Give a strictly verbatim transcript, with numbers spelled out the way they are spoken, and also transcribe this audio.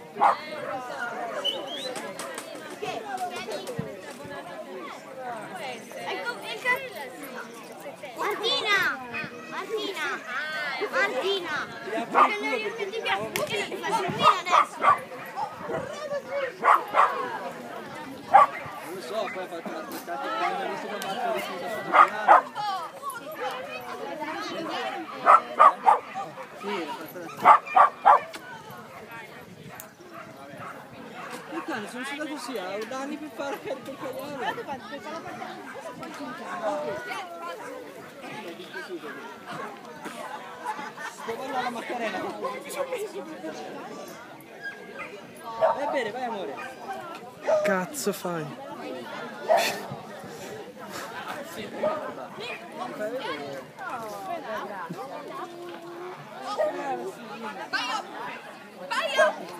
Martina! Martina! Martina! Perché non gli ti piace? Perché non ti fai servire adesso? Non lo so, poi fate una trattata quando adesso da battere risulta su Giuliano. Sì, l'ha fatta la il cane sono uscito così, ha danni per fare il italiano. Sto parlando la Macarena. Vai bene, vai amore. Cazzo fai? Fai vedere. Vai! Vai!